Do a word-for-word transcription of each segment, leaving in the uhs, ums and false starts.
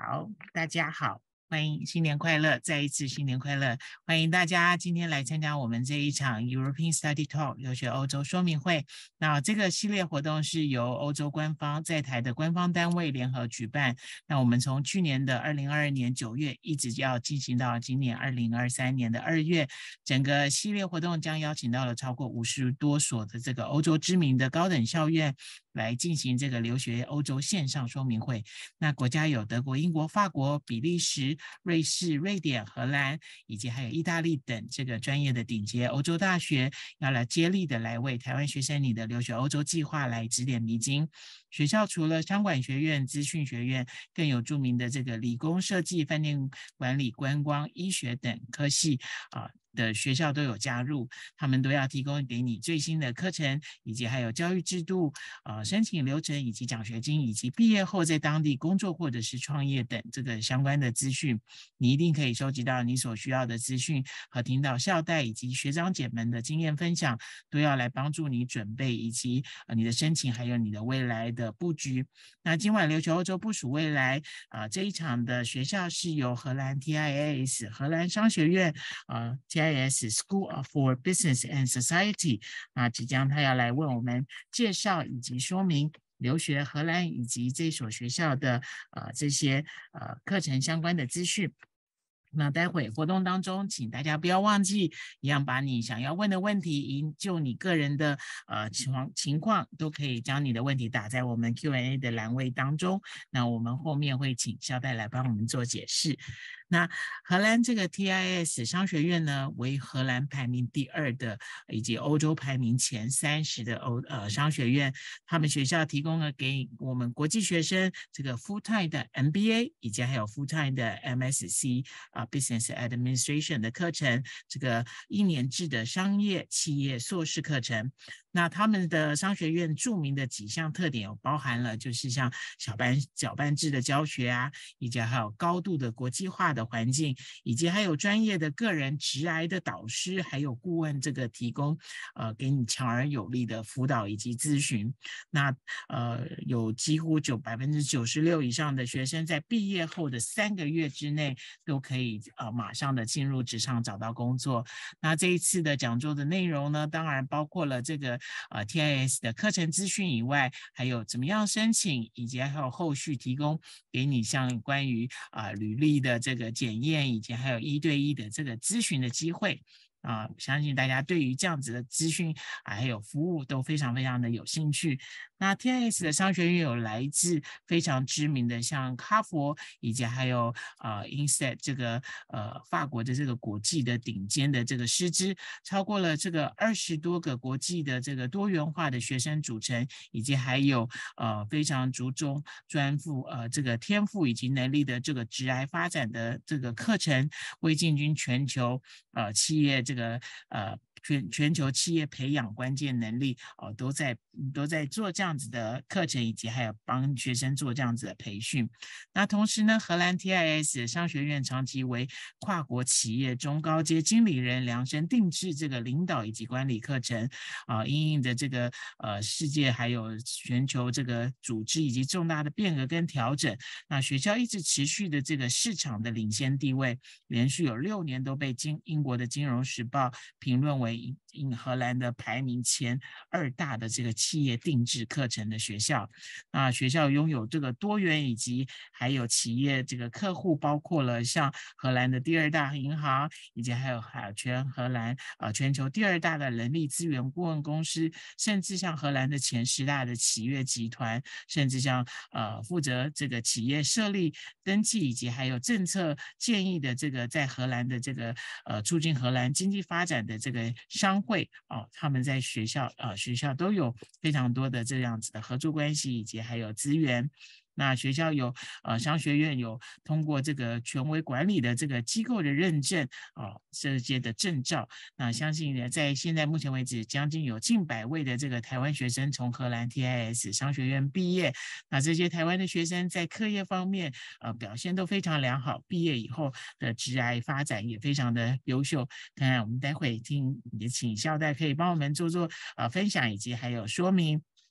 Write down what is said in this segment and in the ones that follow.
好，大家好，欢迎新年快乐，再一次新年快乐，欢迎大家今天来参加我们这一场 European Study Talk 留学欧洲说明会。那这个系列活动是由欧洲官方在台的官方单位联合举办。那我们从去年的二零二二年九月一直要进行到今年二零二三年的二月，整个系列活动将邀请到了超过五十多所的这个欧洲知名的高等校院来进行这个留学欧洲线上说明会。那国家有德国、英国、法国、比利时、瑞士、瑞典、荷兰，以及还有意大利等这个专业的顶尖欧洲大学，要来接力的来为台湾学生你的留学欧洲计划来指点迷津。学校除了商管学院、资讯学院，更有著名的这个理工设计、饭店管理、观光、医学等科系啊、呃的学校都有加入，他们都要提供给你最新的课程，以及还有教育制度、呃申请流程，以及奖学金，以及毕业后在当地工作或者是创业等这个相关的资讯。你一定可以收集到你所需要的资讯，和听到校代以及学长姐们的经验分享，都要来帮助你准备以及、呃、你的申请，还有你的未来的布局。那今晚留学欧洲部署未来、呃、这一场的学校是由荷兰 T I A S 荷兰商学院、呃、T I A S School for Business and Society， 那即将他要来为我们介绍以及说明留学荷兰以及这所学校的呃这些呃课程相关的资讯。那待会活动当中，请大家不要忘记，一样把你想要问的问题，就你个人的呃情况情况，都可以将你的问题打在我们 Q and A 的栏位当中。那我们后面会请校代来帮我们做解释。那荷兰这个 T I S 商学院呢，为荷兰排名第二的，以及欧洲排名前三十的欧呃商学院。他们学校提供了给我们国际学生这个 full time 的 M B A， 以及还有 full time 的 M S C 啊、呃、Business Administration 的课程，这个一年制的商业企业硕士课程。那他们的商学院著名的几项特点有包含了，就是像小班小班制的教学啊，以及还有高度的国际化的环境，以及还有专业的个人职涯的导师，还有顾问，这个提供呃给你强而有力的辅导以及咨询。那呃有几乎九百分之九十六以上的学生在毕业后的三个月之内都可以呃马上的进入职场找到工作。那这一次的讲座的内容呢，当然包括了这个呃 T I S 的课程资讯以外，还有怎么样申请，以及还有后续提供给你像关于啊、呃、履历的这个检验，以及还有一对一的这个咨询的机会。啊、呃，相信大家对于这样子的资讯、啊、还有服务都非常非常的有兴趣。那 T I S 的商学院有来自非常知名的像哈佛，以及还有呃 I N S E T 这个呃法国的这个国际的顶尖的这个师资，超过了这个二十多个国际的这个多元化的学生组成，以及还有呃非常注重专负呃这个天赋以及能力的这个职涯发展的这个课程，为进军全球呃企业这个呃全全球企业培养关键能力哦、呃，都在都在做这样子的课程，以及还有帮学生做这样子的培训。那同时呢，荷兰 T I S 商学院长期为跨国企业中高阶经理人量身定制这个领导以及管理课程啊、呃，因应的这个呃世界还有全球这个组织以及重大的变革跟调整，那学校一直持续的这个市场的领先地位，连续有六年都被金英国的金融时报评论为英荷兰的排名前二大的这个企业定制课程的学校。那学校拥有这个多元以及还有企业这个客户，包括了像荷兰的第二大银行，以及还有海全荷兰呃全球第二大的人力资源顾问公司，甚至像荷兰的前十大的企业集团，甚至像呃负责这个企业设立登记以及还有政策建议的这个在荷兰的这个呃促进荷兰经济发展的这个商会哦，他们在学校呃学校都有非常多的这样子的合作关系以及还有资源。那学校有呃商学院有通过这个权威管理的这个机构的认证啊、呃，这些的证照。那相信呢，在现在目前为止，将近有近百位的这个台湾学生从荷兰 T I S 商学院毕业。那这些台湾的学生在课业方面呃表现都非常良好，毕业以后的职涯发展也非常的优秀。看看我们待会听也请校代可以帮我们做做呃分享以及还有说明。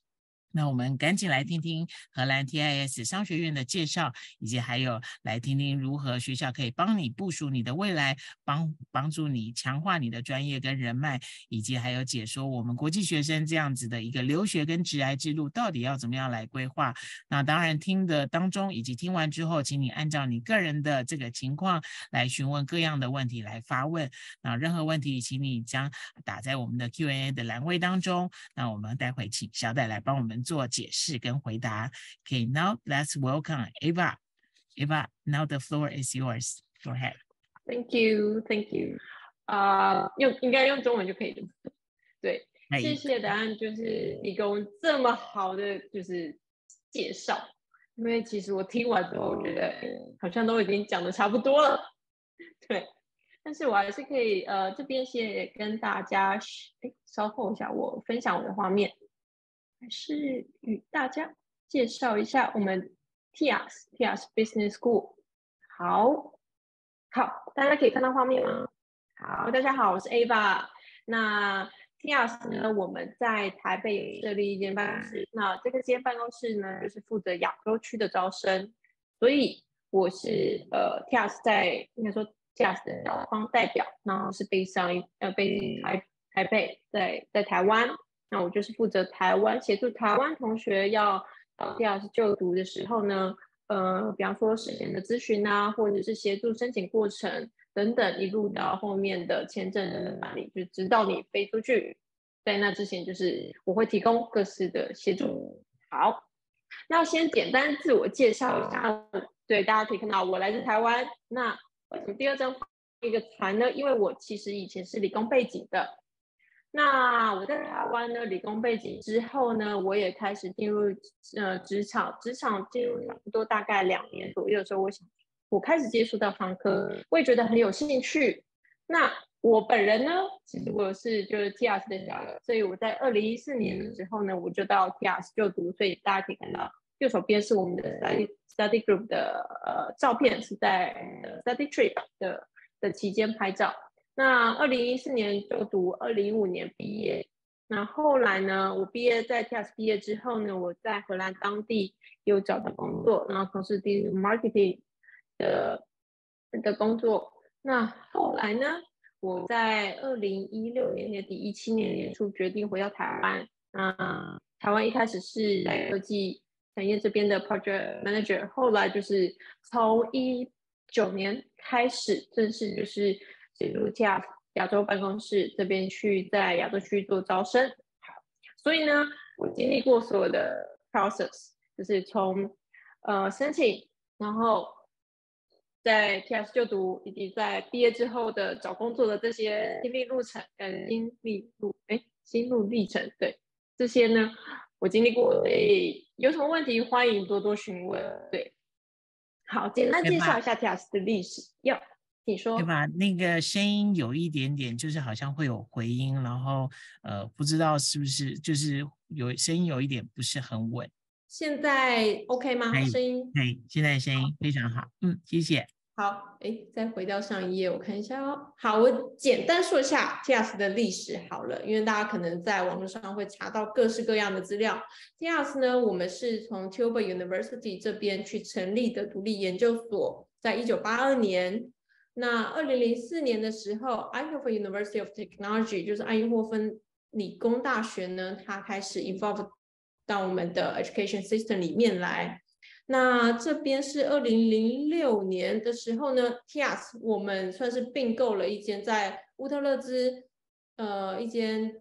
那我们赶紧来听听荷兰 T I S 商学院的介绍，以及还有来听听如何学校可以帮你部署你的未来，帮帮助你强化你的专业跟人脉，以及还有解说我们国际学生这样子的一个留学跟职涯之路到底要怎么样来规划。那当然听的当中以及听完之后，请你按照你个人的这个情况来询问各样的问题来发问。那任何问题请你将打在我们的 Q and A 的栏位当中，那我们待会请小戴来帮我们做解释跟回答。Okay, now let's welcome Ava. Ava, now the floor is yours. Go ahead. Thank you, thank you. 啊、uh, 用应该用中文就可以了。对，谢谢答案，就是提供这么好的就是介绍。因为其实我听完之后，我觉得好像都已经讲的差不多了。对，但是我还是可以呃这边先跟大家，哎，稍后一下，我分享我的画面。还是与大家介绍一下我们 T I A S T I A S Business School。 好好，大家可以看到画面吗？好，大家好，我是 Ava。 那 T I A S 呢，我们在台北设立一间办公室，那这个间办公室呢，就是负责亚洲区的招生，所以我是呃 T I A S 在应该说 T I A S 的校方代表，然后是北上呃北台台北，在在台湾。那我就是负责台湾，协助台湾同学要呃 T I A S 就读的时候呢，呃，比方说事前的咨询啊，或者是协助申请过程等等，一路到后面的签证的办理，就直到你飞出去，在那之前就是我会提供各式的协助。好，那先简单自我介绍一下，对，大家可以看到我来自台湾。那为什么第二张一个船呢？因为我其实以前是理工背景的。那我在台湾呢，理工背景之后呢，我也开始进入呃职场，职场进入差不多大概两年左右的时候，我想我开始接触到商科，我也觉得很有兴趣。那我本人呢，其实我是就是 T I A S 的小孩，所以我在二零一四年的时候呢，我就到 T I A S 就读，所以大家可以看到右手边是我们的 study study group 的呃照片，是在 study trip 的的期间拍照。那二零一四年就读，二零一五年毕业。那后来呢，我毕业在 T I A S 毕业之后呢，我在荷兰当地有找到工作，然后从事 digital marketing 的的工作。那后来呢，我在二零一六年年底、一七年年初决定回到台湾。那台湾一开始是在科技产业这边的 project manager， 后来就是从一九年开始正式就是进入 T I A S 亚洲办公室这边去在亚洲区做招生。所以呢，我经历过所有的 process， 就是从呃申请，然后在 T I A S 就读，以及在毕业之后的找工作的这些心历路程跟心历路哎心路历程，对这些呢我经历过，所以有什么问题欢迎多多询问。对，好，简单介绍一下 T I A S 的历史。要你说， 对吧？那个声音有一点点，就是好像会有回音，然后呃，不知道是不是就是有声音有一点不是很稳。 现在 OK 吗？声音？ 对，现在声音非常好。嗯，谢谢。 好，哎，再回到上一页，我看一下哦。好，我简单说一下 T I A S 的历史好了，因为大家可能在网络上会查到各式各样的资料。T I A S 呢，我们是从 Tilburg University 这边去成立的独立研究所，在一九八二年。那二零零四年的时候 ，Eindhoven University of Technology 就是爱因霍芬理工大学呢，它开始 involve 到我们的 education system 里面来。那这边是二零零六年的时候呢 ，T I A S 我们算是并购了一间在乌特勒兹，呃，一间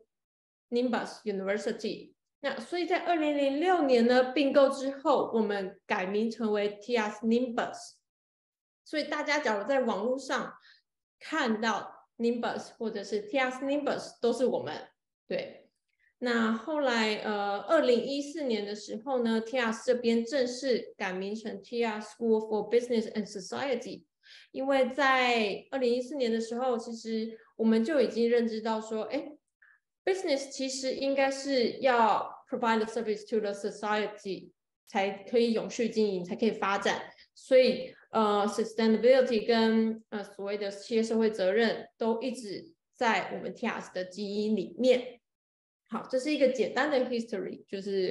Nimbus University。那所以在二零零六年呢并购之后，我们改名成为 T I A S Nimbus。所以大家假如在网络上看到 Nimbus 或者是 T I A S Nimbus 都是我们，对。那后来呃二零一四年的时候呢 T I A S 这边正式改名成 T I A S School for Business and Society。 因为在二零一四年的时候，其实我们就已经认知到说，哎 business 其实应该是要 provide the service to the society 才可以永续经营，才可以发展。所以呃 sustainability 跟呃所谓的企业社会责任都一直在我们 T I A S 的基因里面。好，这是一个简单的 history， 就是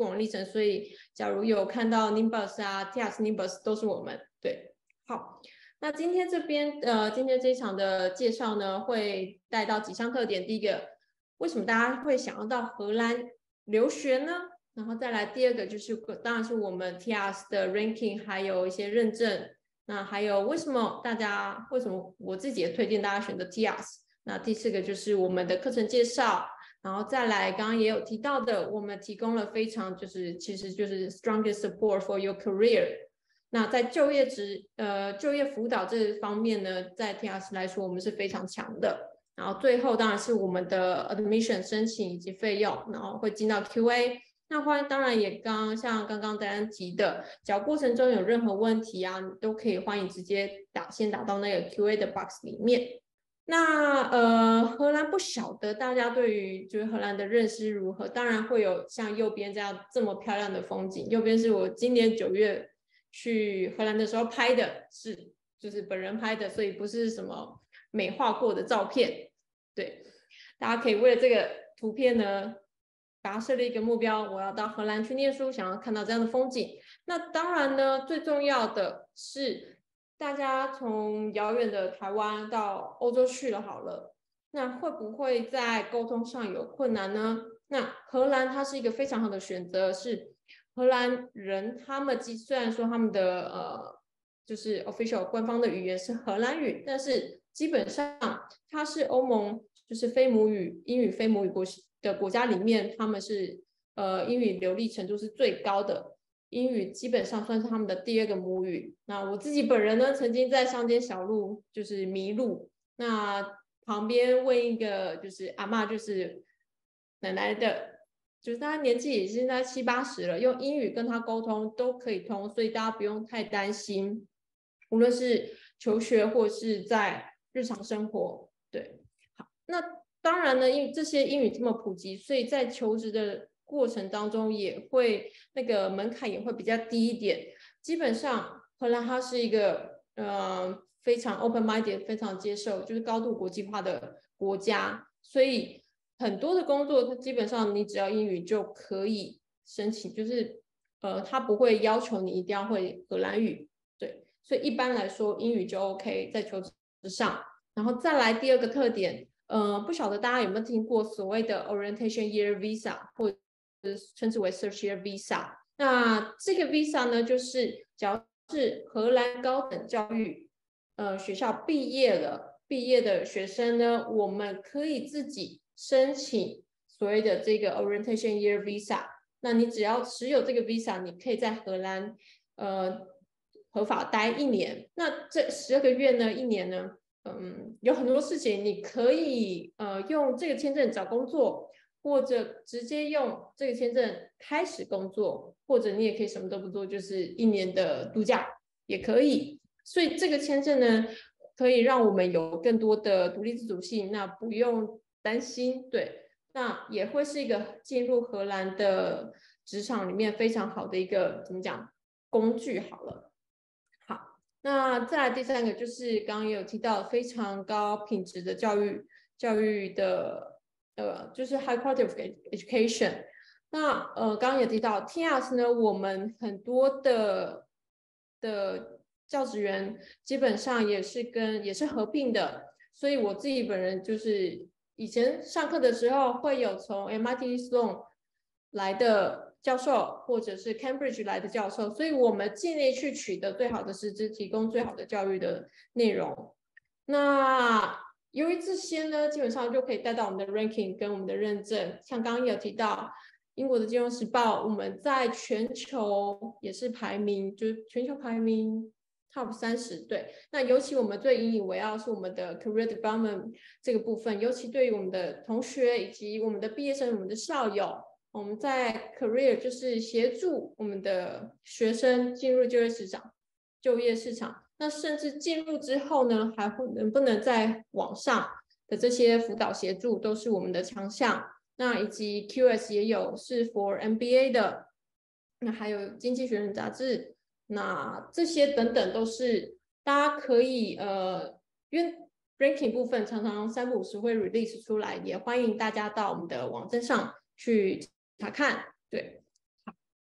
过往历程，所以假如有看到 Nimbus 啊 T I A S Nimbus 都是我们。对，好，那今天这边呃今天这一场的介绍呢，会带到几项特点。第一个，为什么大家会想要到荷兰留学呢？然后再来第二个就是当然是我们 T I A S 的 ranking 还有一些认证，那还有为什么大家为什么我自己也推荐大家选择 T I A S。那第四个就是我们的课程介绍，然后再来刚刚也有提到的，我们提供了非常就是其实就是 strongest support for your career。那在就业职呃就业辅导这方面呢，在 T I A S 来说我们是非常强的。然后最后当然是我们的 admission 申请以及费用，然后会进到 Q A。那欢迎当然也刚像刚刚戴安提的，只要过程中有任何问题啊，你都可以欢迎直接打先打到那个 Q A 的 box 里面。那呃，荷兰不晓得大家对于就是荷兰的认识如何？当然会有像右边这样这么漂亮的风景。右边是我今年九月去荷兰的时候拍的，是就是本人拍的，所以不是什么美化过的照片。对，大家可以为了这个图片呢，把它设立一个目标，我要到荷兰去念书，想要看到这样的风景。那当然呢，最重要的是大家从遥远的台湾到欧洲去了好了，那会不会在沟通上有困难呢？那荷兰它是一个非常好的选择，是荷兰人他们虽然说他们的呃就是 official 官方的语言是荷兰语，但是基本上它是欧盟就是非母语英语非母语国的国家里面，他们是呃英语流利程度是最高的。英语基本上算是他们的第二个母语。那我自己本人呢，曾经在乡间小路就是迷路，那旁边问一个就是阿嬷，就是奶奶的，就是她年纪也现在七八十了，用英语跟她沟通都可以通，所以大家不用太担心，无论是求学或是在日常生活。对，好，那当然呢，因为这些英语这么普及，所以在求职的过程当中也会那个门槛也会比较低一点。基本上荷兰它是一个呃非常 open minded 非常接受就是高度国际化的国家，所以很多的工作基本上你只要英语就可以申请，就是呃他不会要求你一定要会荷兰语。对，所以一般来说英语就 OK 在求职上。然后再来第二个特点，呃不晓得大家有没有听过所谓的 orientation year visa 或称之为 search year visa。 那这个 visa 呢，就是只要是荷兰高等教育呃学校毕业了毕业的学生呢，我们可以自己申请所谓的这个 orientation year visa。 那你只要持有这个 visa， 你可以在荷兰呃合法待一年。那这十二个月呢，一年呢，嗯，有很多事情你可以呃用这个签证找工作，或者直接用这个签证开始工作，或者你也可以什么都不做，就是一年的度假也可以。所以这个签证呢，可以让我们有更多的独立自主性，那不用担心。对，那也会是一个进入荷兰的职场里面非常好的一个怎么讲工具好了。好，那再来第三个就是刚刚也有提到非常高品质的教育教育的呃，就是 high quality of education。 那呃，刚刚也提到 T I A S 呢，我们很多的的教职员基本上也是跟也是合并的，所以我自己本人就是以前上课的时候会有从 M I T Sloan 来的教授，或者是 Cambridge 来的教授，所以我们尽力去取得最好的师资，提供最好的教育的内容。那由于这些呢，基本上就可以带到我们的 ranking 跟我们的认证。像刚刚有提到英国的金融时报，我们在全球也是排名，就是全球排名 top 三十。对，那尤其我们最引以为傲是我们的 career development 这个部分，尤其对于我们的同学以及我们的毕业生、我们的校友，我们在 career 就是协助我们的学生进入就业市场，就业市场。那甚至进入之后呢，还会能不能在网上的这些辅导协助，都是我们的强项。那以及 Q S 也有是 for M B A 的，那还有经济学人杂志，那这些等等都是大家可以呃，因为 ranking 部分常常三不五时会 release 出来，也欢迎大家到我们的网站上去查看。对，好，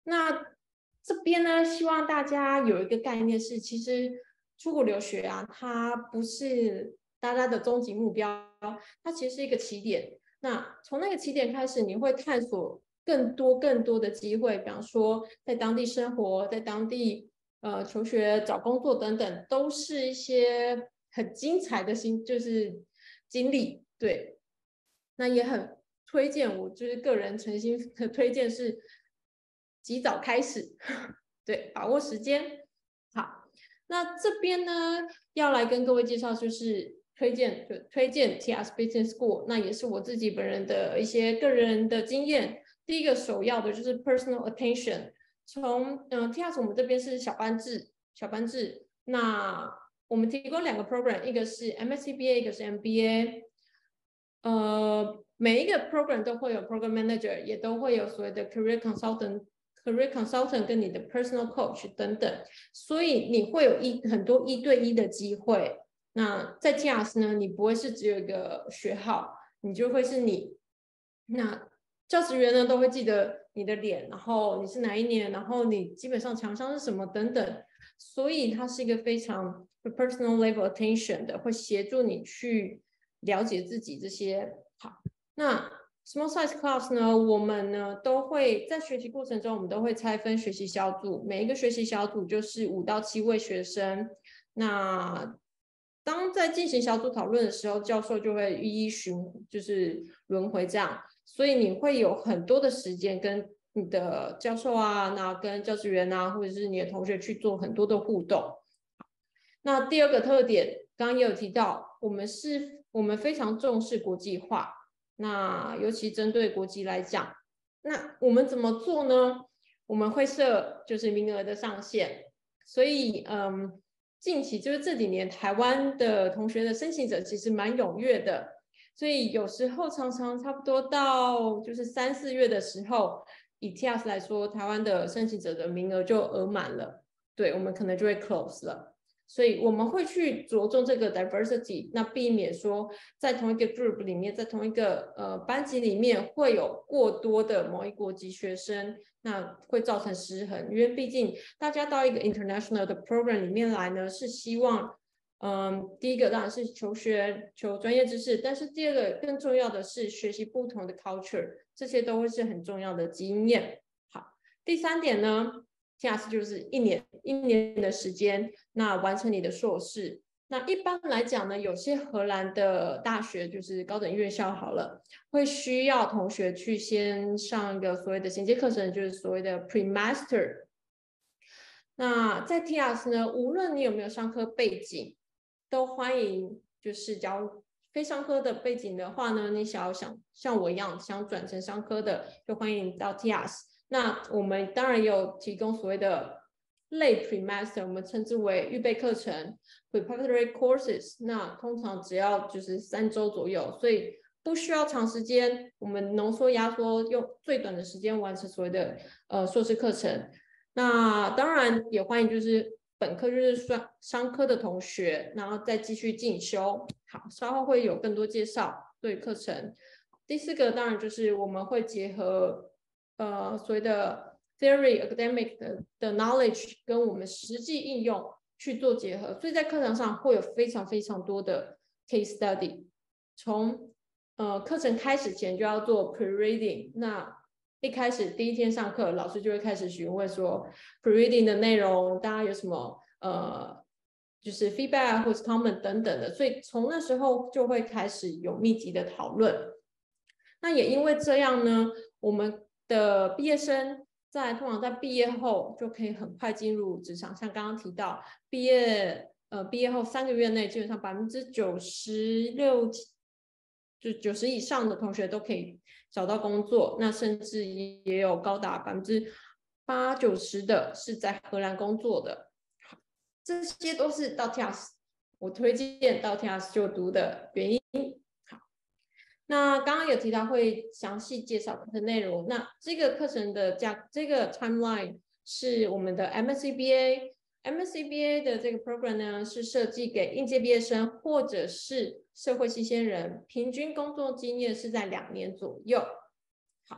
那这边呢，希望大家有一个概念是，其实出国留学啊，它不是大家的终极目标，它其实是一个起点。那从那个起点开始，你会探索更多更多的机会，比方说在当地生活，在当地呃求学、找工作等等，都是一些很精彩的新就是经历。对，那也很推荐，我就是个人诚心的推荐是及早开始，对，把握时间。好，那这边呢要来跟各位介绍就是推荐就推荐 T I A S Business School， 那也是我自己本人的一些个人的经验。第一个首要的就是 personal attention， 从嗯、呃、T I A S 我们这边是小班制，小班制，那我们提供两个 program， 一个是 M S C B A， 一个是 M B A。呃，每一个 program 都会有 program manager， 也都会有所谓的 career consultant、career consultant 跟你的 personal coach 等等，所以你会有一很多一对一的机会。那在 T I A S 呢，你不会是只有一个学号，你就会是你。那教职员呢都会记得你的脸，然后你是哪一年，然后你基本上强项是什么等等，所以它是一个非常 personal level attention 的，会协助你去了解自己这些。好，那 small size class 呢，我们呢都会在学习过程中，我们都会拆分学习小组，每一个学习小组就是五到七位学生。那当在进行小组讨论的时候，教授就会一一巡，就是轮回这样，所以你会有很多的时间跟你的教授啊，那跟教职员啊，或者是你的同学去做很多的互动。那第二个特点，刚刚也有提到，我们是我们非常重视国际化，那尤其针对国籍来讲，那我们怎么做呢？我们会设就是名额的上限，所以嗯，近期就是这几年台湾的同学的申请者其实蛮踊跃的，所以有时候常常差不多到就是三四月的时候，以 T I A S 来说，台湾的申请者的名额就额满了，对，我们可能就会 close 了。所以我们会去着重这个 diversity， 那避免说在同一个 group 里面，在同一个呃班级里面会有过多的某一国籍学生，那会造成失衡。因为毕竟大家到一个 international 的 program 里面来呢，是希望，嗯，第一个当然是求学、求专业知识，但是第二个更重要的是学习不同的 culture， 这些都会是很重要的经验。好，第三点呢？T I A S 就是一年一年的时间，那完成你的硕士。那一般来讲呢，有些荷兰的大学就是高等院校好了，会需要同学去先上一个所谓的衔接课程，就是所谓的 pre-master。那在 T I A S 呢，无论你有没有商科背景，都欢迎。就是假如非商科的背景的话呢，你想要想像我一样想转成商科的，就欢迎到 T I A S。那我们当然有提供所谓的类 pre-master， 我们称之为预备课程 preparatory courses， 那通常只要就是三周左右，所以不需要长时间，我们浓缩压缩，用最短的时间完成所谓的呃硕士课程。那当然也欢迎就是本科就是商科的同学，然后再继续进修。好，稍后会有更多介绍对课程。第四个当然就是我们会结合呃所谓的 theory academic 的, 的 knowledge 跟我们实际应用去做结合，所以在课堂上会有非常非常多的 case study。从呃课程开始前就要做 pre-reading， 那一开始第一天上课，老师就会开始询问说 pre-reading 的内容，大家有什么呃就是 feedback 或者 comment 等等的，所以从那时候就会开始有密集的讨论。那也因为这样呢，我们的毕业生在通常在毕业后就可以很快进入职场，像刚刚提到，毕业呃毕业后三个月内，基本上百分之九十六就九十以上的同学都可以找到工作，那甚至也有高达百分之八九十的是在荷兰工作的。好，这些都是到 T I A S 我推荐到 T I A S 就读的原因。那刚刚有提到会详细介绍课程内容，那这个课程的价这个 timeline 是我们的 M S C B A，M S C B A 的这个 program 呢是设计给应届毕业生或者是社会新鲜人，平均工作经验是在两年左右。好，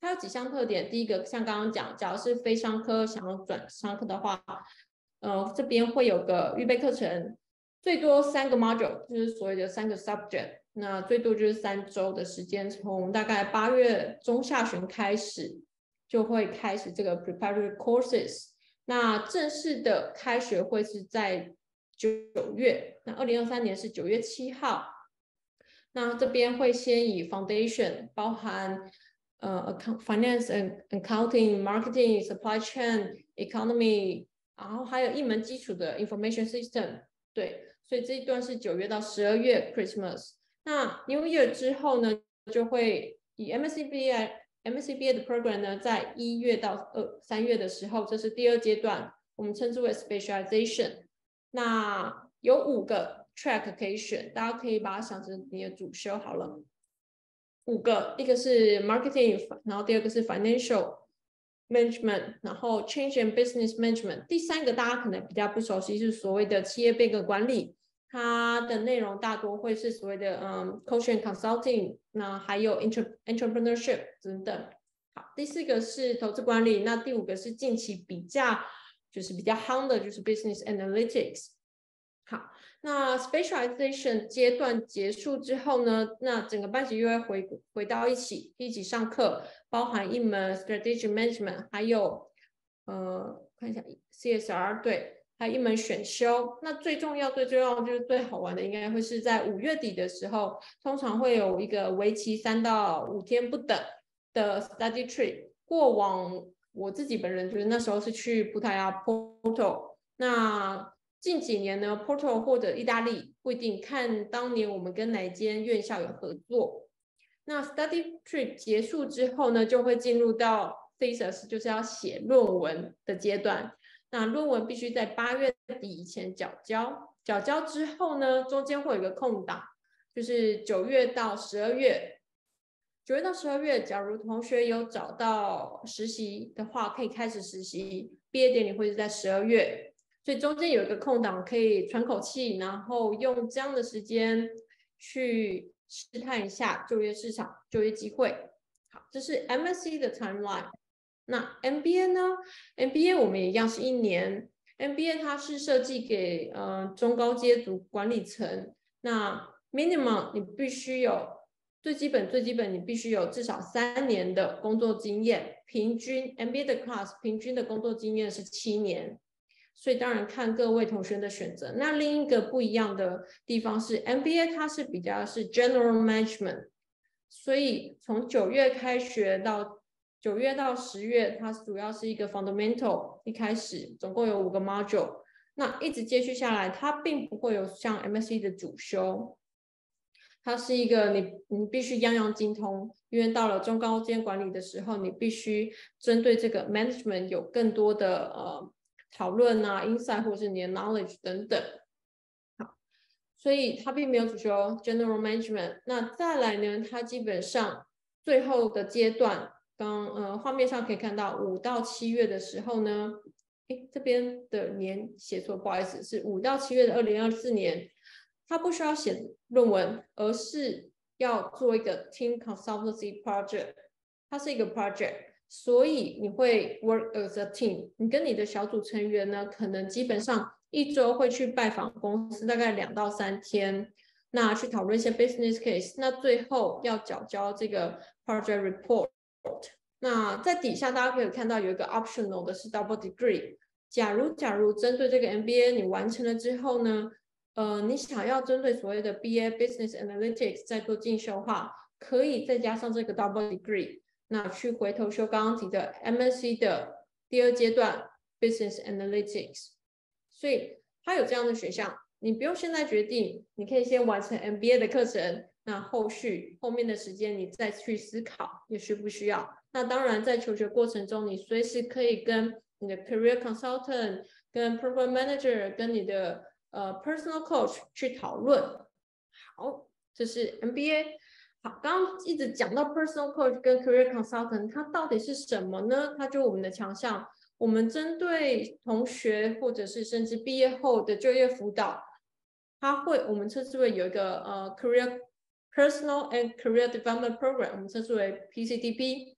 它有几项特点，第一个像刚刚讲，假如是非商科想要转商科的话，呃，这边会有个预备课程，最多三个 module， 就是所谓的三个 subject， 那最多就是三周的时间，从大概八月中下旬开始就会开始这个 preparatory courses。那正式的开学会是在九月，那二零二三年是九月七号。那这边会先以 foundation 包含呃 finance and accounting、marketing、supply chain、economy， 然后还有一门基础的 information system。对，所以这一段是九月到十二月 Christmas。那 New Year 之后呢，就会以 M S C B A。M S C B A 的 program 呢，在一月到二三月的时候，这是第二阶段，我们称之为 specialization。那有五个 track 可以选，大家可以把它想成你的主修好了。五个，一个是 marketing， 然后第二个是 financial management， 然后 change and business management， 第三个大家可能比较不熟悉，是所谓的企业变革管理。它的内容大多会是所谓的嗯 coaching consulting， 那还有 entrepreneurship 等等。好，第四个是投资管理，那第五个是近期比较就是比较夯的，就是 business analytics。好，那 specialization 阶段结束之后呢，那整个班级又会回回到一起一起上课，包含一门 strategic management， 还有呃看一下 C S R， 对。还有一门选修，那最重要、最重要就是最好玩的，应该会是在五月底的时候，通常会有一个为期三到五天不等的 study trip。过往我自己本人就是那时候是去葡萄牙 Porto， 那近几年呢 Porto 或者意大利不一定，看当年我们跟哪间院校有合作。那 study trip 结束之后呢，就会进入到 thesis， 就是要写论文的阶段。那论文必须在八月底以前缴交，缴交之后呢，中间会有一个空档，就是九月到十二月。九月到十二月，假如同学有找到实习的话，可以开始实习。毕业典礼会是在十二月，所以中间有一个空档，可以喘口气，然后用这样的时间去试探一下就业市场、就业机会。好，这是 M S C 的 timeline。那 M B A 呢 ？M B A 我们也一样是一年。M B A 它是设计给呃中高阶组管理层。那 minimum 你必须有最基本最基本你必须有至少三年的工作经验。平均 M B A 的 class 平均的工作经验是七年，所以当然看各位同学的选择。那另一个不一样的地方是 M B A 它是比较是 general management， 所以从九月开学到九月到十月，它主要是一个 fundamental， 一开始总共有五个 module， 那一直接续下来，它并不会有像 M S C 的主修，它是一个你你必须样样精通，因为到了中高阶管理的时候，你必须针对这个 management 有更多的呃讨论啊 insight 或是你的 knowledge 等等。好，所以它并没有主修 general management。那再来呢，它基本上最后的阶段。刚呃画面上可以看到五到七月的时候呢，诶这边的年写错，不好意思，是五到七月的二零二四年，他不需要写论文，而是要做一个 team consultancy project， 它是一个 project， 所以你会 work as a team， 你跟你的小组成员呢，可能基本上一周会去拜访公司，大概两到三天，那去讨论一些 business case， 那最后要缴交这个 project report。那在底下大家可以看到有一个 optional 的是 double degree。假如假如针对这个 M B A 你完成了之后呢，呃，你想要针对所谓的 B A Business Analytics 再做进修的话，可以再加上这个 double degree， 那去回头修刚刚提的 M S C 的第二阶段 Business Analytics。所以它有这样的选项，你不用现在决定，你可以先完成 M B A 的课程。那后续后面的时间你再去思考你需不需要。那当然在求学过程中，你随时可以跟你的 career consultant、跟 program manager、跟你的呃 personal coach 去讨论。好，这是 M B A。好，刚刚一直讲到 personal coach 跟 career consultant， 它到底是什么呢？它就是我们的强项。我们针对同学或者是甚至毕业后的就业辅导，它会我们称之为有一个呃 career Personal and Career Development Program， 我们称之为 P C D P。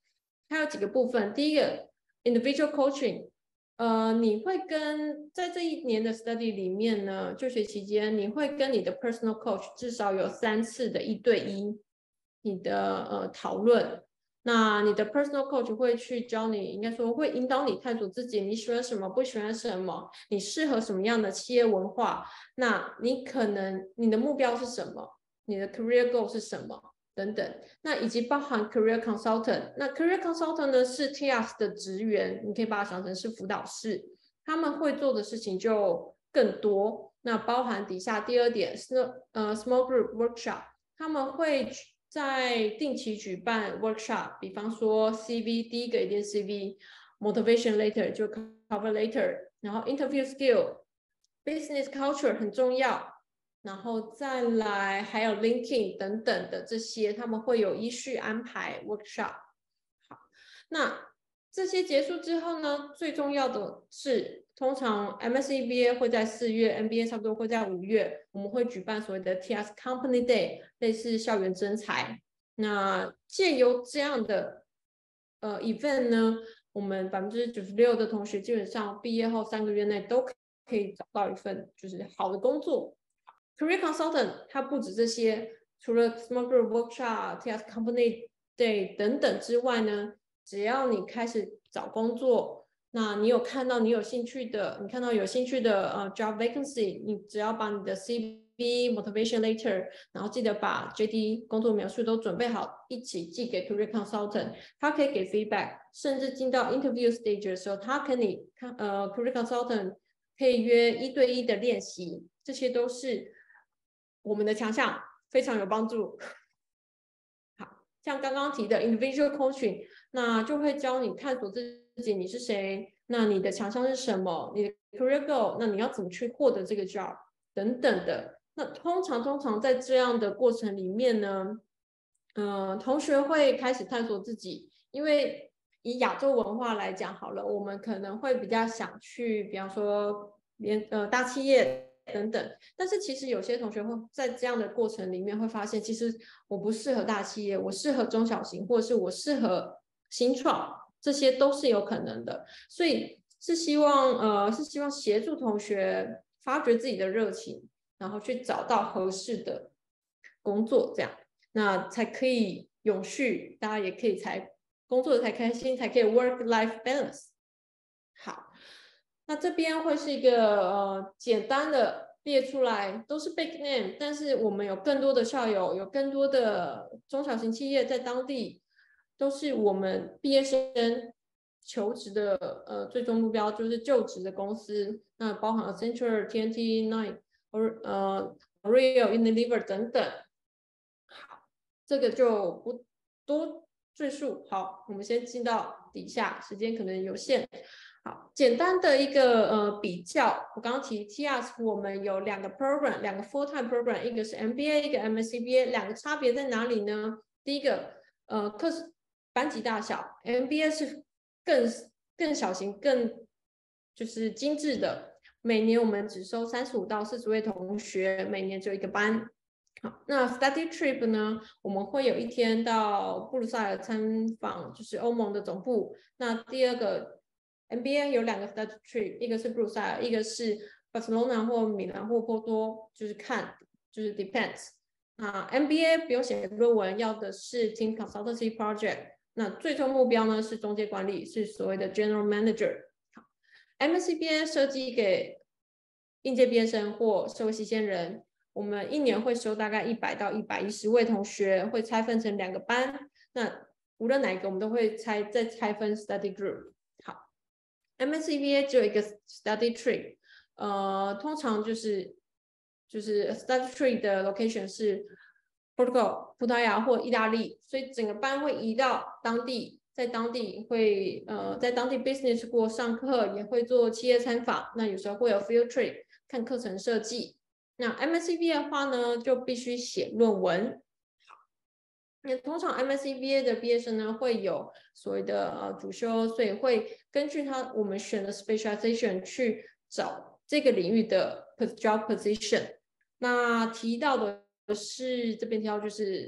它有几个部分，第一个 individual coaching， 呃，你会跟在这一年的 study 里面呢，就学期间你会跟你的 personal coach 至少有三次的一对一你的呃讨论。那你的 personal coach 会去教你，应该说会引导你探索自己，你喜欢什么，不喜欢什么，你适合什么样的企业文化，那你可能你的目标是什么，你的 career goal 是什么等等，那以及包含 career consultant， 那 career consultant 呢是 T I A S 的职员，你可以把它想成是辅导室，他们会做的事情就更多，那包含底下第二点是呃 small group workshop， 他们会在定期举办 workshop， 比方说 C V， 第一个一定 C V， motivation letter 就 cover letter， 然后 interview skill， business culture 很重要，然后再来还有 linking 等等的这些，他们会有依序安排 workshop。好，那这些结束之后呢，最重要的是，通常 M S E B A 会在四月 ，M B A 差不多会在五月，我们会举办所谓的 T I A S Company Day， 类似校园征才。那借由这样的呃 event 呢，我们百分之九十六的同学基本上毕业后三个月内都可以找到一份就是好的工作。Career Consultant 它不止这些，除了 Small Group Workshop、T I A S Company Day 等等之外呢，只要你开始找工作，那你有看到你有兴趣的，你看到有兴趣的呃 job vacancy， 你只要把你的 C V、motivation letter， 然后记得把 J D 工作描述都准备好，一起寄给 Career Consultant， 他可以给 feedback， 甚至进到 interview stage 的时候，他跟你呃 Career Consultant 可以约一对一的练习，这些都是我们的强项，非常有帮助。好，像刚刚提的 individual coaching， 那就会教你探索自己，你是谁，那你的强项是什么，你的 career goal， 那你要怎么去获得这个 job 等等的。那通常通常在这样的过程里面呢，呃，同学会开始探索自己，因为以亚洲文化来讲好了，我们可能会比较想去，比方说连呃大企业等等，但是其实有些同学会在这样的过程里面会发现，其实我不适合大企业，我适合中小型，或者是我适合新创，这些都是有可能的。所以是希望呃是希望协助同学发掘自己的热情，然后去找到合适的工作，这样那才可以永续，大家也可以才工作的才开心，才可以 work-life balance。好。那这边会是一个呃简单的列出来，都是 big name， 但是我们有更多的校友，有更多的中小型企业在当地，都是我们毕业生求职的呃最终目标，就是就职的公司，那包含 Accenture、T N T、Nine 呃 L'Oreal、Unilever 等等。好，这个就不多赘述。好，我们先进到底下，时间可能有限。好，简单的一个呃比较，我刚刚提 T I A S 我们有两个 program， 两个 full time program， 一个是 M B A， 一个 M S C B A， 两个差别在哪里呢？第一个呃课时班级大小 ，M B A 是更更小型、更就是精致的，每年我们只收三十五到四十位同学，每年只有一个班。好，那 study trip 呢？我们会有一天到布鲁塞尔参访，就是欧盟的总部。那第二个 M B A 有两个 study trip， 一个是布鲁塞尔，一个是巴塞罗那或米兰或波多，就是看，就是 depends。啊 ，M B A 不用写论文，要的是 team consultancy project。那最终目标呢是中介管理，是所谓的 general manager。好 ，M S C B A 设计给应届毕业生或社会新鲜人。我们一年会收大概一百到一百一十位同学，会拆分成两个班。那无论哪一个，我们都会拆再拆分 study group。好 ，M S C B A 只有一个 study trip， 呃，通常就是就是 study trip 的 location 是 Portugal 葡萄牙或意大利，所以整个班会移到当地，在当地会呃在当地 business 过上课，也会做企业参访。那有时候会有 field trip 看课程设计。那 M S C B A 的话呢，就必须写论文。好，那通常 M S C B A 的毕业生呢，会有所谓的呃主修，所以会根据他我们选的 specialization 去找这个领域的 job position。那提到的是这边提到就是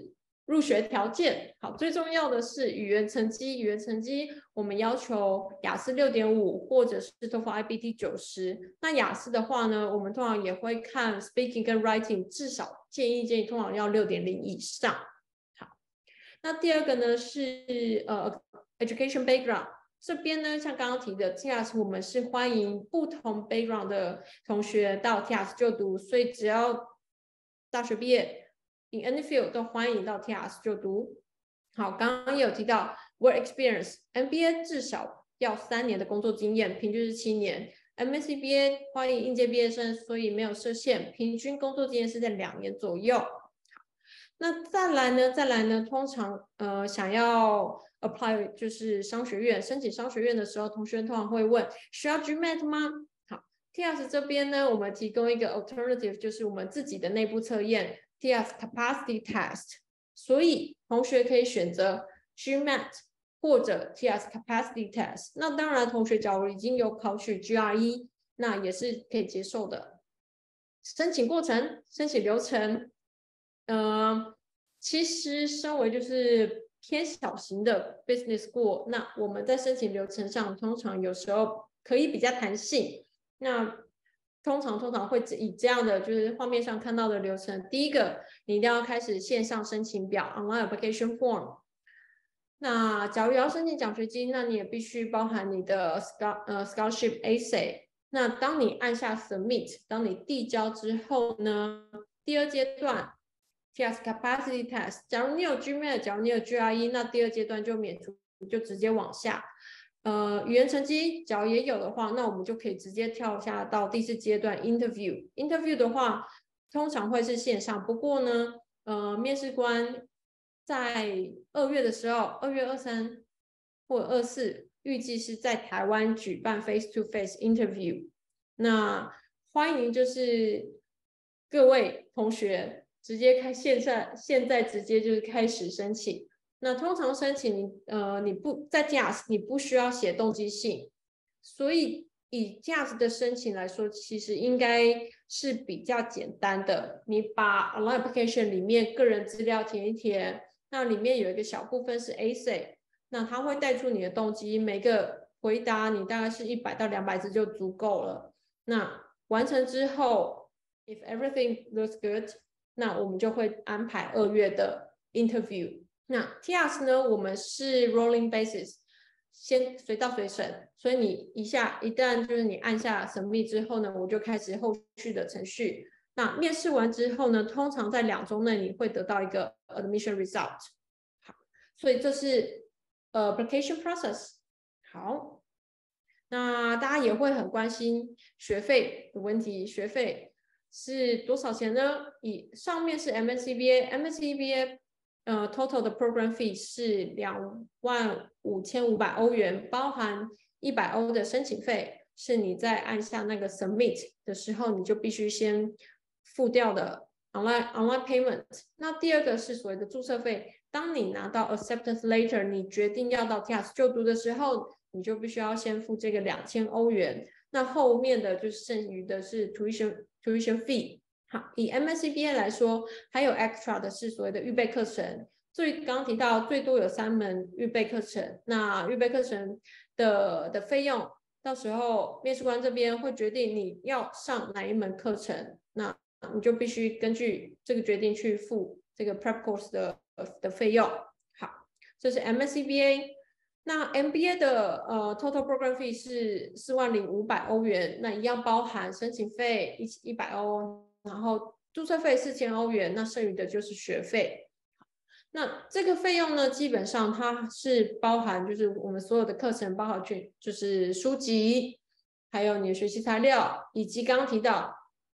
入学条件，好，最重要的是语言成绩。语言成绩我们要求雅思 六点五 或者是 TOEFL I B T 九十。那雅思的话呢，我们通常也会看 speaking 跟 writing， 至少建议建议通常要 六点零 以上。好，那第二个呢是呃 education background。这边呢，像刚刚提的 T I A S， 我们是欢迎不同 background 的同学到 T I A S 就读，所以只要大学毕业 in any field 都欢迎到 T I A S 就读。好，刚刚也有提到 work experience，M B A 至少要三年的工作经验，平均是七年。M S C B A 欢迎应届毕业生，所以没有设限，平均工作经验是在两年左右。那再来呢？再来呢？通常呃想要 apply 就是商学院，申请商学院的时候，同学通常会问需要 G M A T 吗？好 ，T I A S 这边呢，我们提供一个 alternative， 就是我们自己的内部测验 T I A S Capacity Test， 所以同学可以选择 G M A T 或者 T I A S Capacity Test。那当然，同学假如已经有考取 G R E， 那也是可以接受的。申请过程、申请流程。呃，其实身为就是偏小型的 business school， 那我们在申请流程上通常有时候可以比较弹性。那通常通常会以这样的就是画面上看到的流程，第一个你一定要开始线上申请表 online application form。那假如要申请奖学金，那你也必须包含你的 scar 呃 scholarship essay。那当你按下 submit， 当你递交之后呢，第二阶段T I A S Capacity Test， 假如你有 G M A T， 假如你有 G R E， 那第二阶段就免除，就直接往下。呃，语言成绩假如也有的话，那我们就可以直接跳下到第四阶段 Interview。Interview 的话，通常会是线上，不过呢，呃，面试官在二月的时候，二月二三或二四，预计是在台湾举办 Face to Face Interview。那欢迎就是各位同学。直接开现在现在直接就是开始申请。那通常申请你呃你不在 T I A S 你不需要写动机信，所以以 T I A S 的申请来说，其实应该是比较简单的。你把 online application 里面个人资料填一填，那里面有一个小部分是 essay， 那它会带出你的动机，每个回答你大概是一百到两百字就足够了。那完成之后 ，if everything looks good。那我们就会安排二月的 interview。那 T I A S 呢，我们是 rolling basis， 先随到随审，所以你一下一旦就是你按下 submit 之后呢，我就开始后续的程序。那面试完之后呢，通常在两周内你会得到一个 admission result。好，所以这是 application process。好，那大家也会很关心学费的问题，学费。是多少钱呢？以上面是 M S C B A，M S C B A 呃 total 的 program fee 是两万五千五百欧元，包含一百欧的申请费，是你在按下那个 submit 的时候，你就必须先付掉的 online online payment。那第二个是所谓的注册费，当你拿到 acceptance letter， 你决定要到 T I A S 就读的时候，你就必须要先付这个两千欧元。那后面的就是剩余的是 tuition tuition fee。好，以 M S C B A 来说，还有 extra 的是所谓的预备课程。最刚提到最多有三门预备课程，那预备课程的的费用，到时候面试官这边会决定你要上哪一门课程，那你就必须根据这个决定去付这个 prep course 的的费用。好，这是 M S C B A。那 M B A 的呃 total program fee 是四万零五百欧元，那一样包含申请费一一百欧，然后注册费四千欧元，那剩余的就是学费。那这个费用呢，基本上它是包含就是我们所有的课程，包含去就是书籍，还有你的学习材料，以及刚刚提到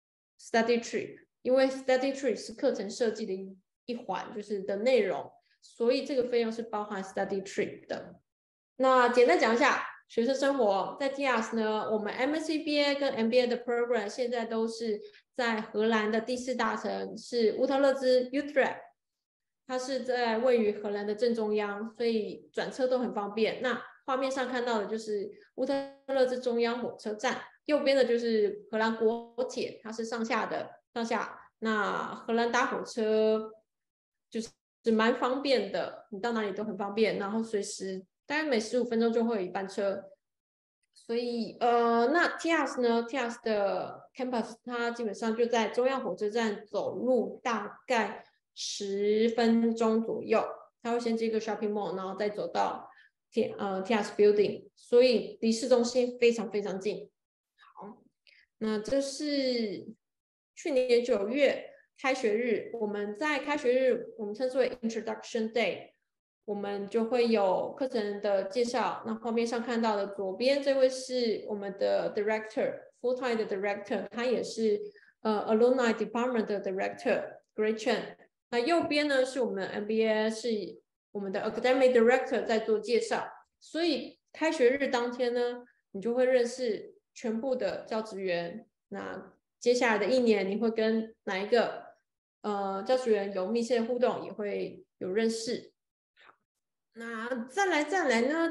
study trip， 因为 study trip 是课程设计的一一环，就是的内容，所以这个费用是包含 study trip 的。那简单讲一下学生生活，在 T I A S 呢，我们 M S C B A 跟 M B A 的 program 现在都是在荷兰的第四大城是乌特勒支 Utrecht， 它是在位于荷兰的正中央，所以转车都很方便。那画面上看到的就是乌特勒支中央火车站，右边的就是荷兰国铁，它是上下的上下。那荷兰搭火车就是是蛮方便的，你到哪里都很方便，然后随时大概每十五分钟就会有一班车。所以呃，那 T I A S 呢 ？T I A S 的 campus 它基本上就在中央火车站，走路大概十分钟左右。它会先进一个 shopping mall， 然后再走到 T 呃 T I A S building， 所以离市中心非常非常近。好，那这是去年九月开学日，我们在开学日我们称之为 Introduction Day。我们就会有课程的介绍。那画面上看到的左边这位是我们的 director full time 的 director， 他也是呃 alumni department 的 director Great Chen。那右边呢是我们的 M B A， 是我们的 academic director 在做介绍。所以开学日当天呢，你就会认识全部的教职员。那接下来的一年，你会跟哪一个呃教职员有密切的互动，也会有认识。那再来再来呢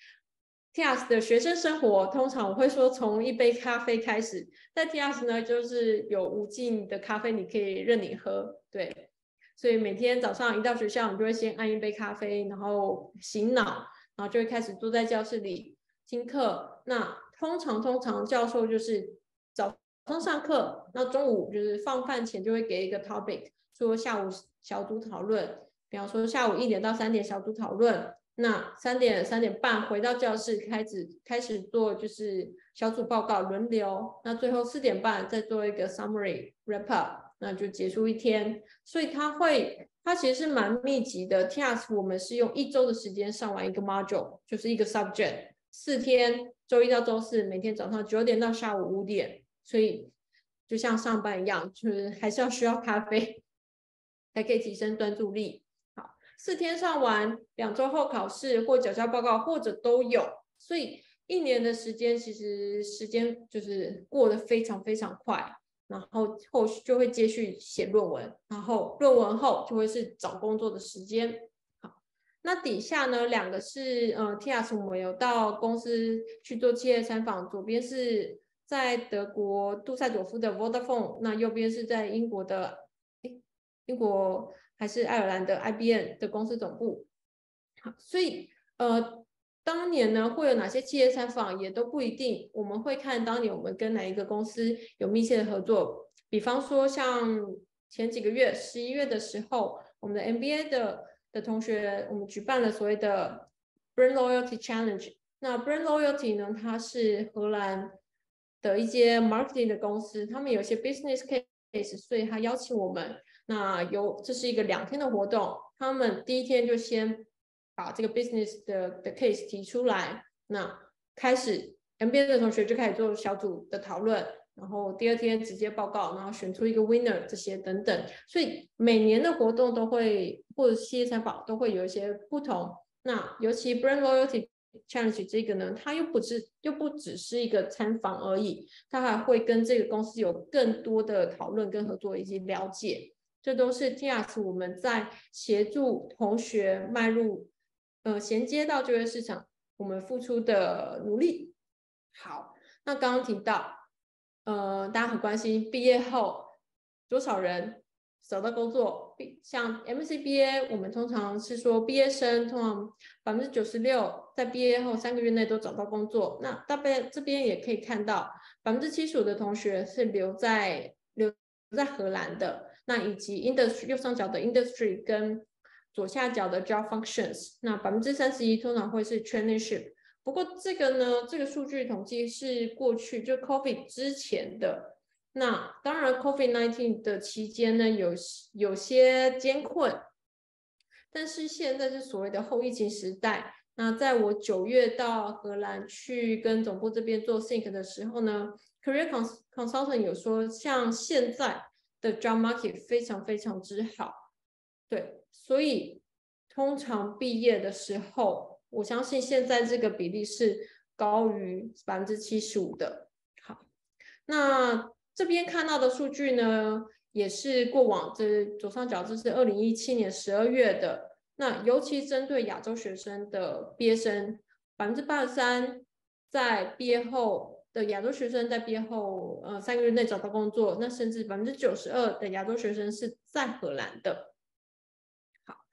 T I A S 的学生生活，通常我会说从一杯咖啡开始。在 T I A S 呢，就是有无尽的咖啡，你可以任你喝。对，所以每天早上一到学校，你就会先按一杯咖啡，然后醒脑，然后就会开始坐在教室里听课。那通常通常教授就是早上上课，那中午就是放饭前就会给一个 topic， 说下午小组讨论。比方说下午一点到三点小组讨论，那三点三点半回到教室开始开始做就是小组报告轮流，那最后四点半再做一个 summary wrap up， 那就结束一天。所以它会它其实是蛮密集的。T I A S 我们是用一周的时间上完一个 module， 就是一个 subject， 四天，周一到周四，每天早上九点到下午五点，所以就像上班一样，就是还是要需要咖啡才可以提升专注力。四天上完，两周后考试或缴交报告，或者都有，所以一年的时间其实时间就是过得非常非常快。然后后续就会接续写论文，然后论文后就会是找工作的时间。好，那底下呢两个是呃 T I A S 我们有到公司去做企业参访，左边是在德国杜塞朵夫的 Vodafone， 那右边是在英国的英国还是爱尔兰的 I B M 的公司总部。好，所以呃，当年呢会有哪些企业参访也都不一定，我们会看当年我们跟哪一个公司有密切的合作。比方说像前几个月十一月的时候，我们的 M B A 的的同学，我们举办了所谓的 Brand Loyalty Challenge。那 Brand Loyalty 呢，它是荷兰的一些 marketing 的公司，他们有些 business case， 所以他邀请我们。那有这是一个两天的活动，他们第一天就先把这个 business 的的 case 提出来，那开始 M B A 的同学就开始做小组的讨论，然后第二天直接报告，然后选出一个 winner 这些等等。所以每年的活动都会或者企业参访都会有一些不同。那尤其 Brand Loyalty Challenge 这个呢，它又不只又不只是一个参访而已，它还会跟这个公司有更多的讨论跟合作以及了解。这都是 T I A S 我们在协助同学迈入呃衔接到就业市场我们付出的努力。好，那刚刚提到呃大家很关心毕业后多少人找到工作，像 M C B A 我们通常是说毕业生通常百分之九十六在毕业后三个月内都找到工作。那大概这边也可以看到百分之七十五的同学是留在留在荷兰的。那以及 industry 右上角的 industry 跟左下角的 job functions， 那百分之三十一通常会是 traineeship。不过这个呢，这个数据统计是过去就 COVID 之前的。那当然 COVID 十九 的期间呢，有有些艰困，但是现在是所谓的后疫情时代。那在我九月到荷兰去跟总部这边做 think 的时候呢 ，career consultant 有说，像现在的 job market 非常非常之好，对，所以通常毕业的时候，我相信现在这个比例是高于百分之七十五的。好，那这边看到的数据呢，也是过往这左上角这是二零一七年十二月的，那尤其针对亚洲学生的毕业生，百分之八十三在毕业后。的亚洲学生在毕业后，呃，三个月内找到工作，那甚至百分之九十二的亚洲学生是在荷兰的。好，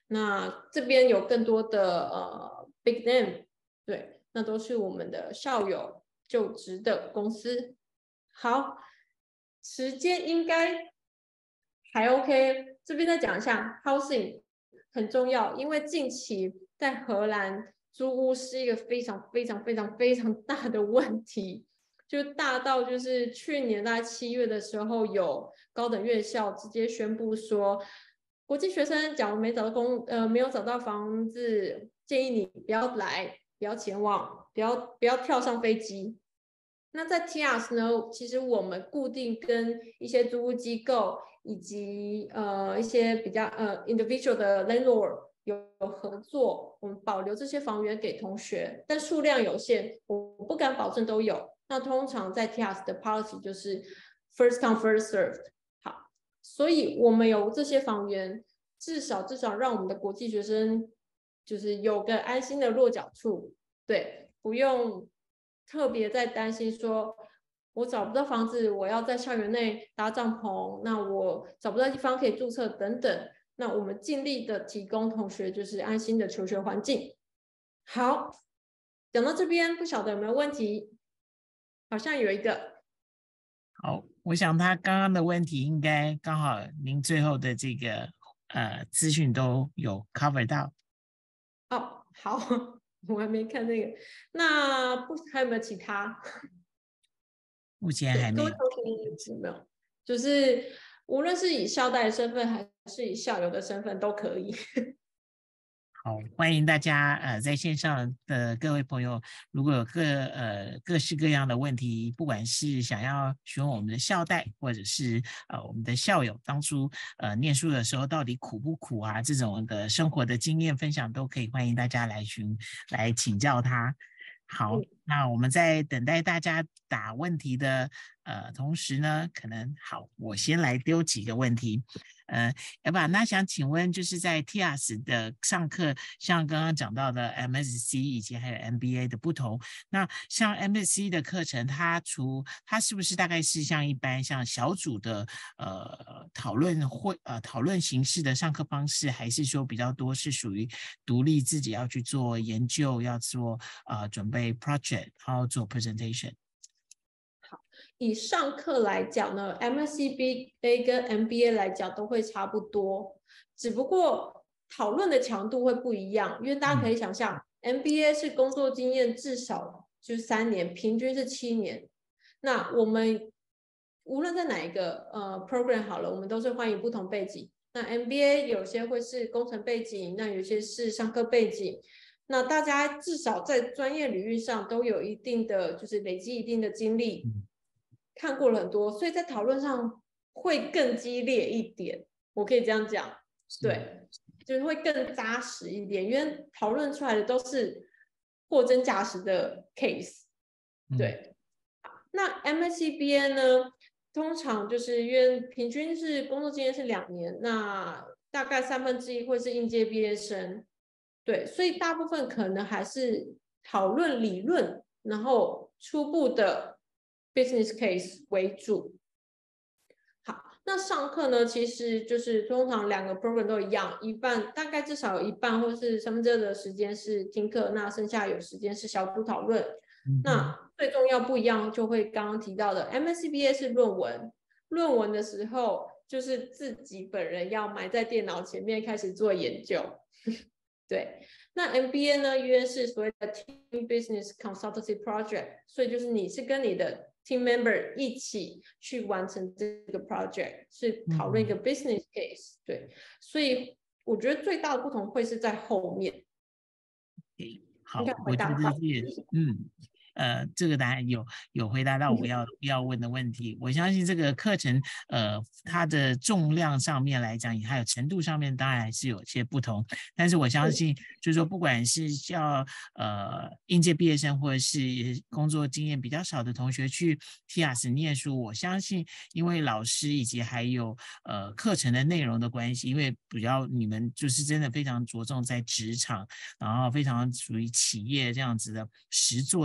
那这边有更多的呃 big name， 对，那都是我们的校友就职的公司。好，时间应该还 OK， 这边再讲一下 housing 很重要，因为近期在荷兰租屋是一个非常非常非常非常大的问题，就大到就是去年大概七月的时候，有高等院校直接宣布说，国际学生假如没找到工呃没有找到房子，建议你不要来，不要前往，不要不要跳上飞机。那在 T I A S 呢，其实我们固定跟一些租屋机构以及呃一些比较呃 individual 的 landlord 有合作，我们保留这些房源给同学，但数量有限，我不敢保证都有。那通常在 T I A S 的 policy 就是 first come first served。好，所以我们有这些房源，至少至少让我们的国际学生就是有个安心的落脚处，对，不用特别在担心说我找不到房子，我要在校园内搭帐篷，那我找不到地方可以注册等等。那我们尽力的提供同学就是安心的求学环境。好，讲到这边，不晓得有没有问题？好像有一个。 好，我想他刚刚的问题应该刚好您最后的这个呃资讯都有 cover 到。 哦，好，我还没看那个。那不还有没有其他？ 目前还没有。 各位同学有没有？就是无论是以校代的身份还是以校友的身份都可以。 好，欢迎大家呃在线上的各位朋友，如果有各呃各式各样的问题，不管是想要询问我们的校代，或者是呃我们的校友当初呃念书的时候到底苦不苦啊，这种的生活的经验分享，都可以欢迎大家来询来请教他。好，那我们在等待大家打问题的呃同时呢，可能好，我先来丢几个问题。呃，要不那想请问，就是在 T I A S 的上课，像刚刚讲到的 M S C 以及还有 M B A 的不同，那像 M S C 的课程，它除它是不是大概是像一般像小组的呃讨论会呃讨论形式的上课方式，还是说比较多是属于独立自己要去做研究，要做呃准备 project， 然后做 presentation？ 以上课来讲呢 ，M S C B A 跟 M B A 来讲都会差不多，只不过讨论的强度会不一样。因为大家可以想象、嗯、，M B A 是工作经验至少就是三年，平均是七年。那我们无论在哪一个呃 program 好了，我们都是欢迎不同背景。那 M B A 有些会是工程背景，那有些是商科背景。那大家至少在专业领域上都有一定的，就是累积一定的经历。嗯，看过了很多，所以在讨论上会更激烈一点，我可以这样讲，对，就是会更扎实一点，因为讨论出来的都是货真价实的 case， 对。嗯、那 M S C B A 呢，通常就是因为平均是工作经验是两年，那大概三分之一会是应届毕业生，对，所以大部分可能还是讨论理论，然后初步的business case 为主。好，那上课呢，其实就是通常两个 program 都一样，一半大概至少有一半或是三分之二的时间是听课，那剩下有时间是小组讨论。嗯、那最重要不一样就会刚刚提到的 M S C B A 是论文，论文的时候就是自己本人要埋在电脑前面开始做研究。对，那 M B A 呢，因为是所谓的 Team Business Consultancy Project， 所以就是你是跟你的 team member 一起去完成这个 project， 是讨论一个 business case，嗯。对，所以我觉得最大的不同会是在后面。 好，我觉得是嗯。呃，这个答案有有回答到我要要问的问题。我相信这个课程，呃，它的重量上面来讲，还有程度上面，当然还是有些不同。但是我相信，就是说，不管是叫呃应届毕业生，或者是工作经验比较少的同学去 T I A S 念书，我相信，因为老师以及还有呃课程的内容的关系，因为比较你们就是真的非常着重在职场，然后非常属于企业这样子的实作的内容。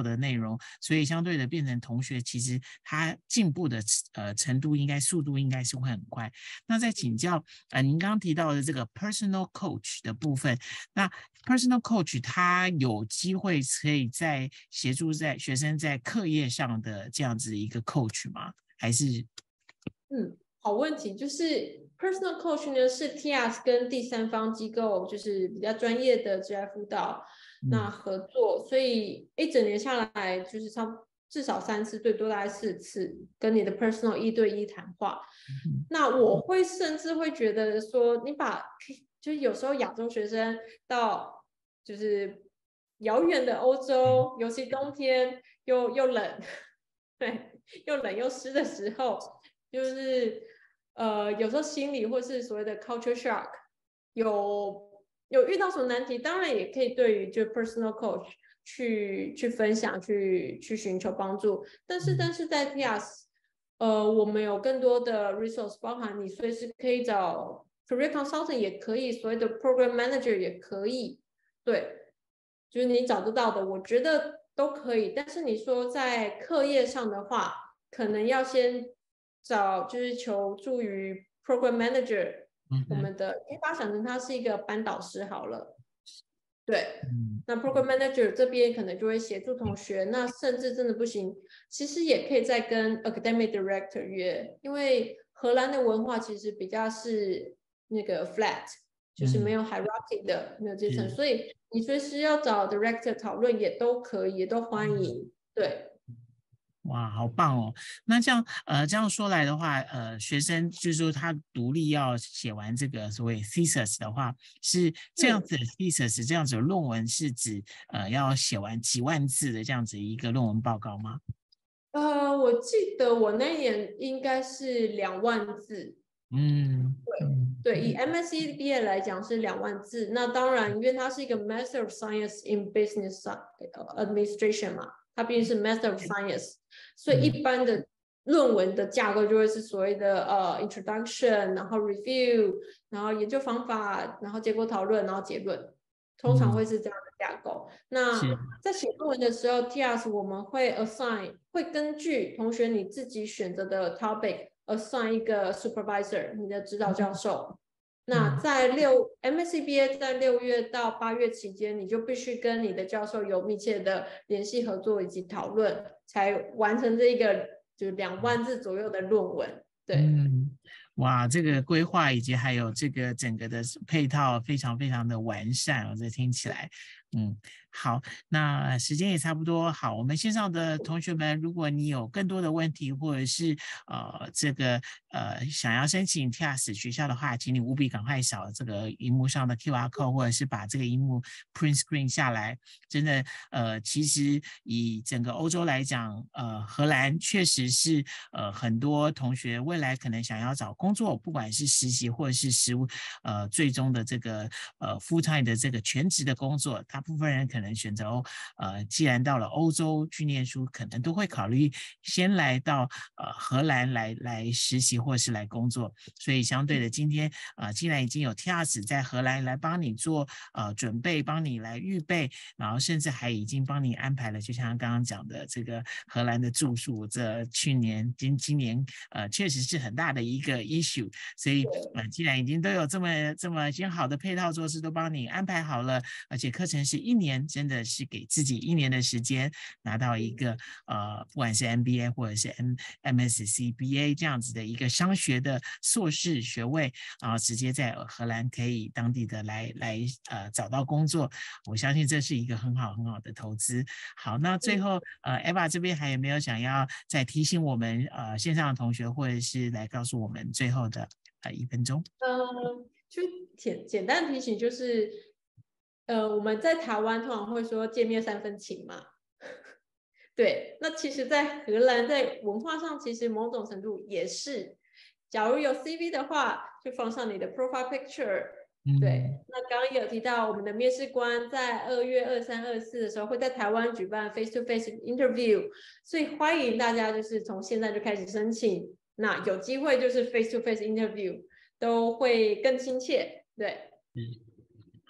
容，所以相对的变成同学其实他进步的呃程度应该速度应该是会很快。那在请教呃您刚刚提到的这个 personal coach 的部分，那 personal coach 他有机会可以在协助在学生在课业上的这样子一个 coach 吗？还是嗯，好问题，就是 personal coach 呢是 T I A S 跟第三方机构，就是比较专业的职业辅导、嗯、那合作，所以一整年下来就是差至少三次，最多大概四次跟你的 personal 一对一谈话。嗯、那我会甚至会觉得说，你把就是有时候亚洲学生到就是遥远的欧洲，尤其冬天又又冷，对，又冷又湿的时候。就是呃，有时候心理或是所谓的 culture shock， 有有遇到什么难题，当然也可以对于就 personal coach 去去分享，去去寻求帮助。但是但是在 T I A S， 呃，我们有更多的 resource， 包含你随时可以找 career consultant， 也可以所谓的 program manager 也可以，对，就是你找得到的，我觉得都可以。但是你说在课业上的话，可能要先找就是求助于 program manager，嗯、我们的可以把它想成他是一个班导师好了，对，嗯、那 program manager 这边可能就会协助同学，那甚至真的不行，其实也可以再跟 academic director 约，因为荷兰的文化其实比较是那个 flat， 就是没有 hierarchy 的，没有阶层，所以你随时要找 director 讨论也都可以，也都欢迎，对。 哇，好棒哦！那这样，呃，这样说来的话，呃，学生就是说他独立要写完这个所谓 thesis 的话，是这样子的 thesis， 这样子的论文是指呃要写完几万字的这样子一个论文报告吗？ 呃，我记得我那年应该是两万字。嗯，对对，以 M S C 毕业来讲是两万字。那当然，因为它是一个 Master of Science in Business Administration 嘛，它毕竟是 Master of Science， 所以一般的论文的架构就会是所谓的呃 Introduction， 然后 Review， 然后研究方法，然后结果讨论，然后结论，通常会是这样的架构。嗯、那在写论文的时候 ，T I A S 我们会 assign， 会根据同学你自己选择的 topic。assign 一个 supervisor， 你的指导教授。嗯、那在六 M S C B A 在六月到八月期间，你就必须跟你的教授有密切的联系合作以及讨论，才完成这一个就两万字左右的论文。对。嗯， 哇，这个规划以及还有这个整个的配套非常非常的完善哦，这听起来，嗯，好，那时间也差不多，好，我们线上的同学们，如果你有更多的问题，或者是呃这个呃想要申请 T I A S 学校的话，请你务必赶快扫这个荧幕上的 Q R code， 或者是把这个荧幕 print screen 下来。真的，呃，其实以整个欧洲来讲，呃，荷兰确实是呃很多同学未来可能想要找工作，不管是实习或者是实务，呃，最终的这个呃 full time 的这个全职的工作，大部分人可能选择哦，呃，既然到了欧洲去念书，可能都会考虑先来到呃荷兰来来实习或是来工作。所以相对的，今天呃，既然已经有 T I A S 在荷兰来帮你做呃准备，帮你来预备，然后甚至还已经帮你安排了，就像刚刚讲的这个荷兰的住宿，这去年今今年呃确实是很大的一个 issue， 所以呃既然已经都有这么这么些好的配套措施都帮你安排好了，而且课程是一年，真的是给自己一年的时间拿到一个呃不管是 M B A 或者是 M MSc B A 这样子的一个商学的硕士学位，然后直接在荷兰可以当地的来来呃找到工作，我相信这是一个很好很好的投资。好，那最后呃 Eva 这边还有没有想要再提醒我们呃线上的同学，或者是来告诉我们最后的呃一分钟？ 呃，就简简单提醒就是，呃，我们在台湾通常会说见面三分情嘛。对，那其实，在荷兰，在文化上，其实某种程度也是。假如有 C V 的话，就放上你的 profile picture。嗯、对，那刚刚有提到，我们的面试官在二月二三、二四的时候会在台湾举办 face to face interview， 所以欢迎大家就是从现在就开始申请。那有机会就是 face to face interview 都会更亲切。对。 嗯，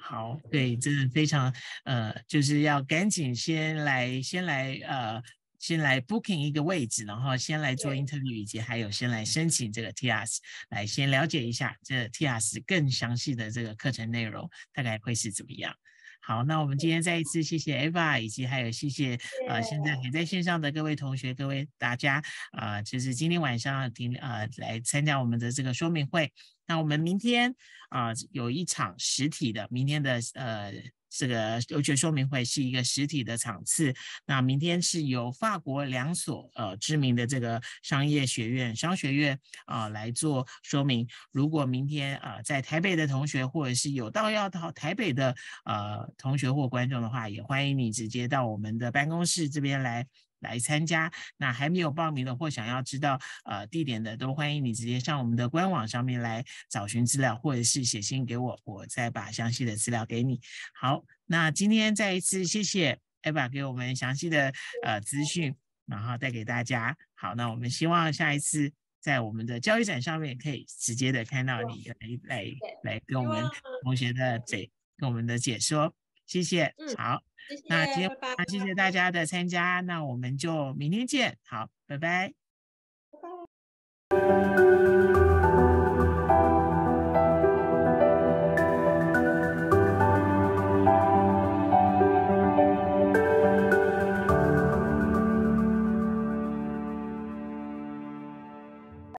好，对，真的非常呃，就是要赶紧先来先来呃。先来 booking 一个位置，然后先来做 interview， 以及还有先来申请这个 T I A S， 来先了解一下这 T I A S 更详细的这个课程内容大概会是怎么样。好，那我们今天再一次谢谢 Eva， 以及还有谢谢呃现在还在线上的各位同学、各位大家啊、呃，就是今天晚上听呃来参加我们的这个说明会。那我们明天啊、呃、有一场实体的，明天的呃。这个留学说明会是一个实体的场次，那明天是由法国两所呃知名的这个商业学院、商学院啊、呃、来做说明。如果明天啊、呃、在台北的同学，或者是有到要到台北的呃同学或观众的话，也欢迎你直接到我们的办公室这边来。来参加，那还没有报名的或想要知道呃地点的，都欢迎你直接上我们的官网上面来找寻资料，或者是写信给我，我再把详细的资料给你。好，那今天再一次谢谢 Eva 给我们详细的呃资讯，然后带给大家。好，那我们希望下一次在我们的教育展上面可以直接的看到你来来来跟我们同学的这跟我们的解说。谢谢，好， 谢谢， 那今天拜拜。 谢谢大家的参加，那我们就明天见，好，拜拜。